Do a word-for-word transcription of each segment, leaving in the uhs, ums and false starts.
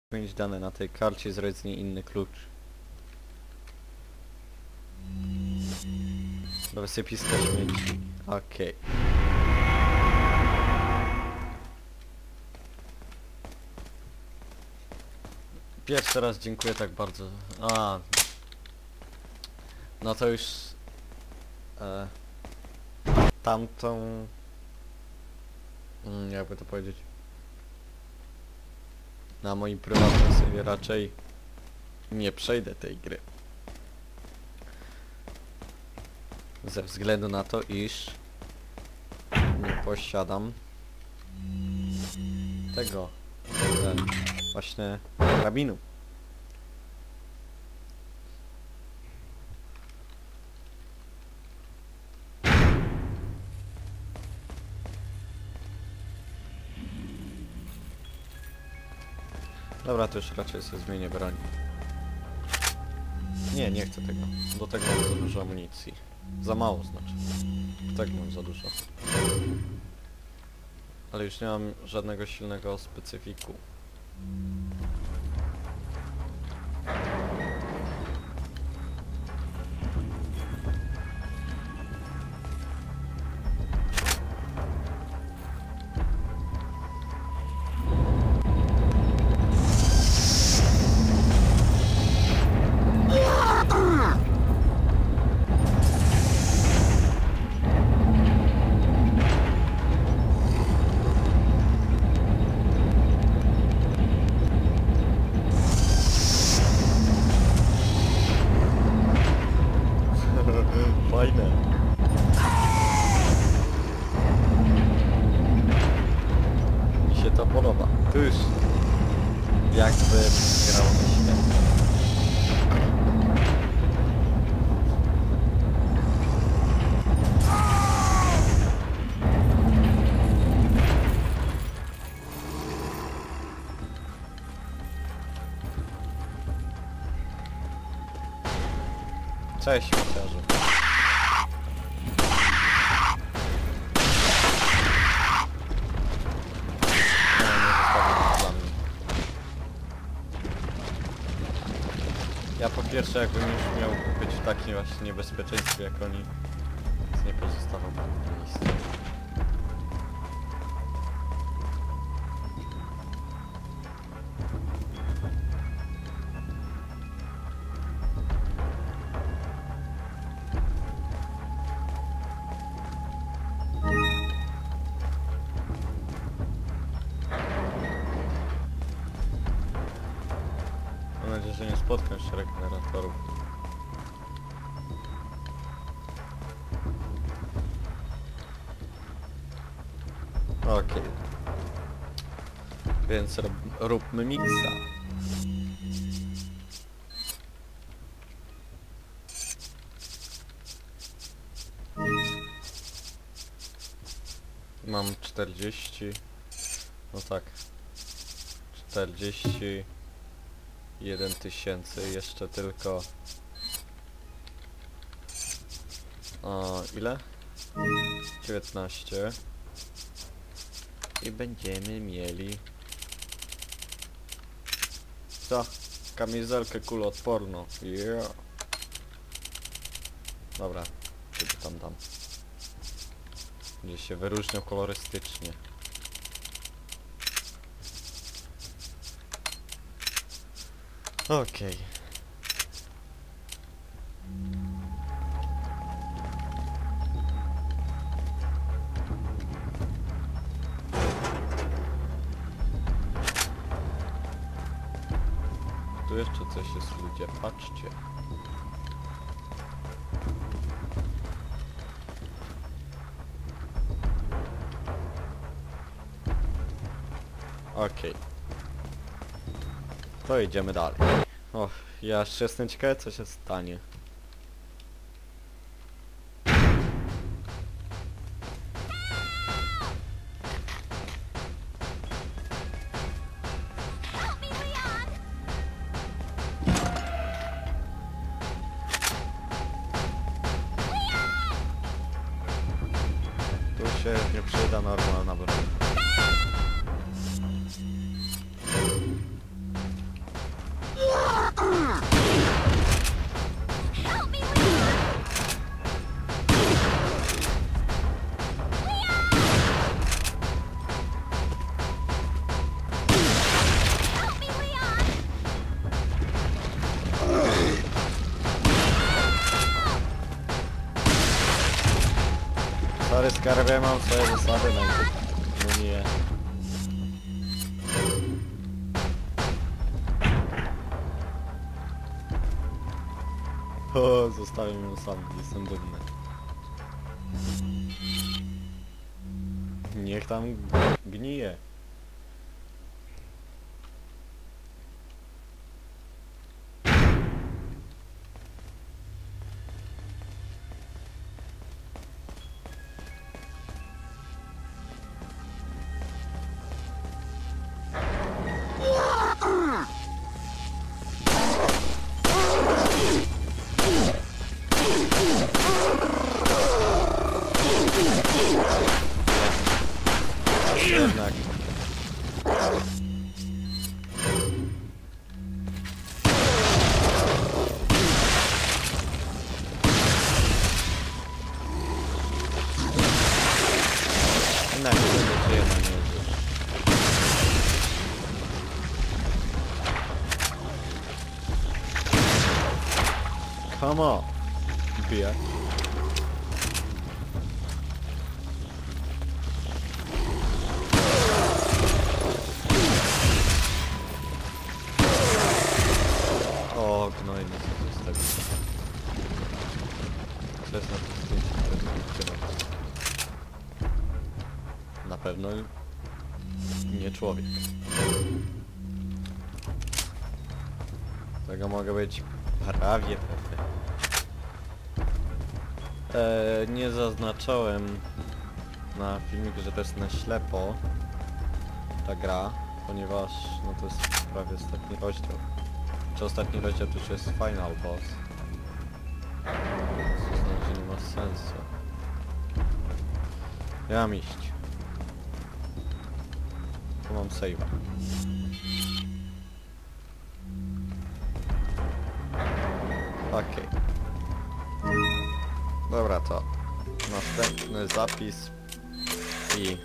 Zmienić dane na tej karcie, zrobić z niej inny klucz. Do wysypiska śmieci. Okej. Okay. Pierwszy raz dziękuję tak bardzo. A. No to już... E, tamtą... Mm, jakby to powiedzieć... Na moim prywatnym sobie raczej nie przejdę tej gry. Ze względu na to, iż nie posiadam tego ten, właśnie karabinu. Dobra, to już raczej sobie zmienię broń. Nie, nie chcę tego. Do tego mam za dużo amunicji. Za mało znaczy. Do tego mam za dużo. Ale już nie mam żadnego silnego specyfiku. Fajne. Mi się to podoba. Tu już jakby grało na świetnie. Cześć, chociażu. Ja po pierwsze, jakbym już miał być w takim właśnie niebezpieczeństwie jak oni, więc nie pozostawał na miejscu. Mam nadzieję, że nie spotkam się regeneratorów. Okej. Okay. Więc rob, róbmy miksa. Mam czterdzieści. No tak. czterdzieści jeden tysięcy. Jeszcze tylko... O, ile? dziewiętnaście. I będziemy mieli... Co? Kamizelkę kuloodporną. Yeah. Dobra, kiedy tam dam. Będzie się wyróżniał kolorystycznie. Okej. Okay. Tu jeszcze coś jest, ludzie, patrzcie. Okej. Okay. To idziemy dalej. Och, ja jeszcze jestem ciekawy, co się stanie. Tu się nie przyda normalna broń. Skarbie, mam swoje zasady najpierw. No nie. O, zostawiam ją sam, jestem dumny. Niech tam gnije. Jednak. Jednak nie będzie na nie już. Come on. Bije. O, gnoj mi się zostawił. Co jest na tym zdjęciu? Na pewno nie człowiek. Tego mogę być prawie pewny. Eee, nie zaznaczałem na filmiku, że to jest na ślepo ta gra, ponieważ no to jest prawie ostatni rozdział. Czy ostatni rozdział to już jest final boss. To znaczy, że nie ma sensu. Ja mam iść. Tu mam save'a. Okej. Dobra, to następny zapis i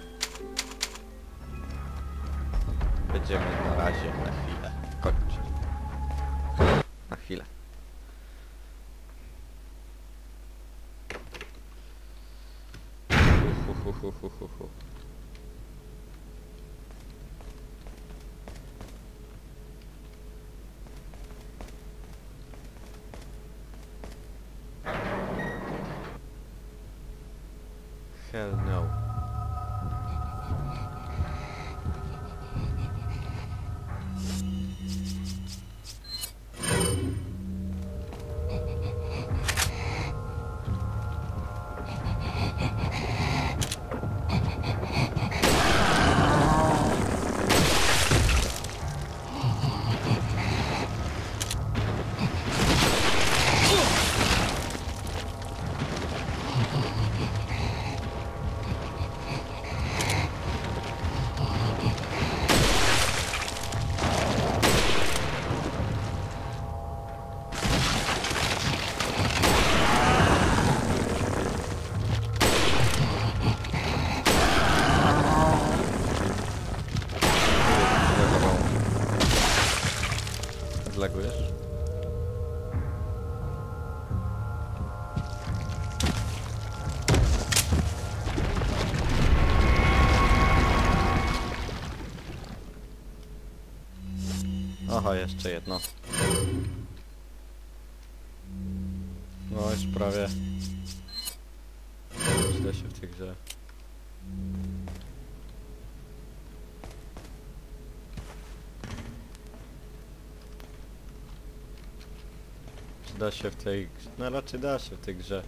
będziemy na razie na chwilę kończyć. Na chwilę. Hu, hu, hu, hu, hu, hu. Hell no. Zlagujesz? Aha, jeszcze jedno. No już prawie. Źle się w tej grze. Da się w tej... no raczej da się w tej grze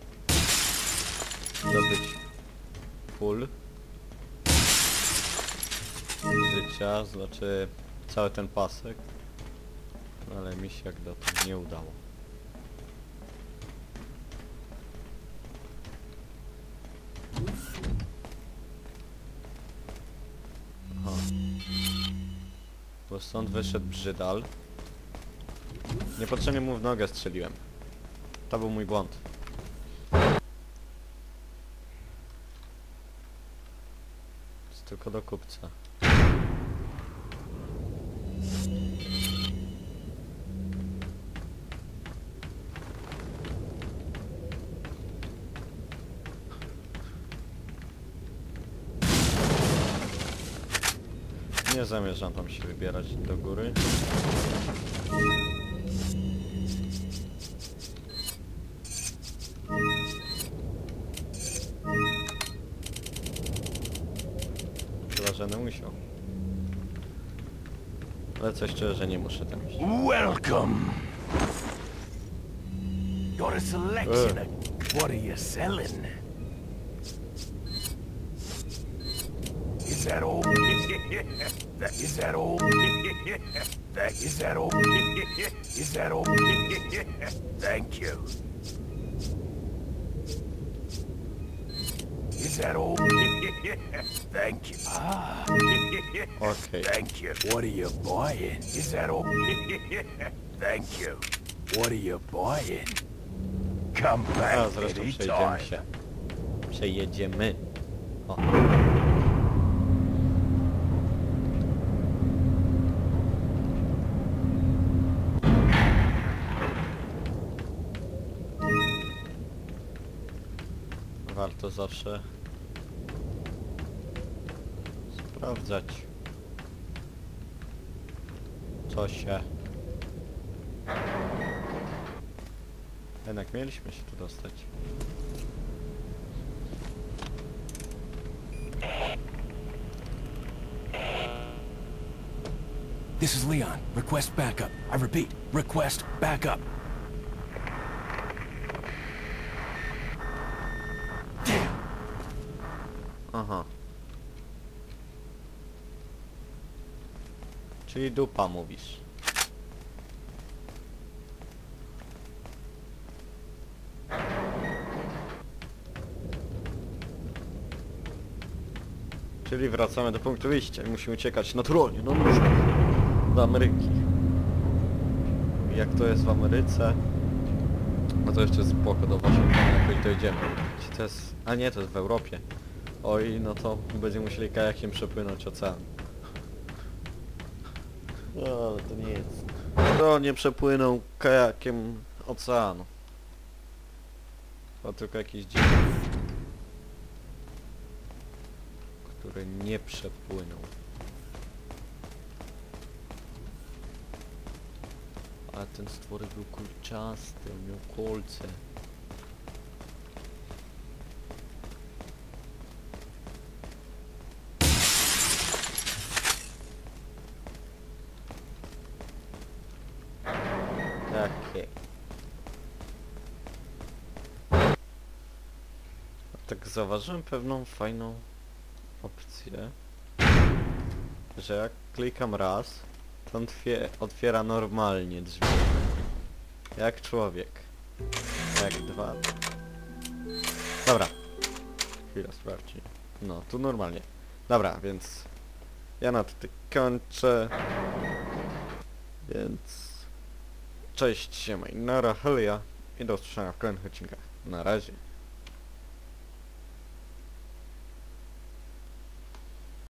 zdobyć full życia, znaczy cały ten pasek, no ale mi się jak dotąd nie udało. Aha. Bo stąd wyszedł brzydal. Niepotrzebnie mu w nogę strzeliłem. To był mój błąd. Jest tylko do kupca. Nie zamierzam tam się wybierać do góry. Chyba, że nie musiał. Ale coś czuję, że nie muszę tam iść. Welcome. Got a selection of what are you selling? Is that all? That is that all? That is that all? Is that all? Thank you. Is that all? Thank you. Ah. Okay. Thank you. What are you buying? Is that all? Thank you. What are you buying? Come A back zresztą przejdziemy anytime. się. Przejedziemy. O. Warto zawsze sprawdzać, co się... Jednak mieliśmy się tu dostać. This is Leon. Request backup. I repeat, request backup. Aha. Czyli dupa mówisz. Czyli wracamy do punktu wyjścia i musimy uciekać naturalnie, no nóżkach do Ameryki. Jak to jest w Ameryce, no to jeszcze spoko, do Waszyngtonu jakoś dojdziemy. Czy to jest... A nie, to jest w Europie. Oj, no to będziemy musieli kajakiem przepłynąć ocean. No, ale to nie jest... To nie przepłynął kajakiem oceanu. To tylko jakiś dzień, który nie przepłynął. A ten stworek był kulczasty, miał kolce. Takie. Tak zauważyłem pewną fajną opcję, że jak klikam raz, to on otwiera normalnie drzwi. Jak człowiek. Jak dwa. Dobra. Chwila, sprawdźmy. No, tu normalnie. Dobra, więc ja na tutaj kończę. Więc cześć, siema i nara, helia i do usłyszenia w kolejnych odcinkach. Na razie.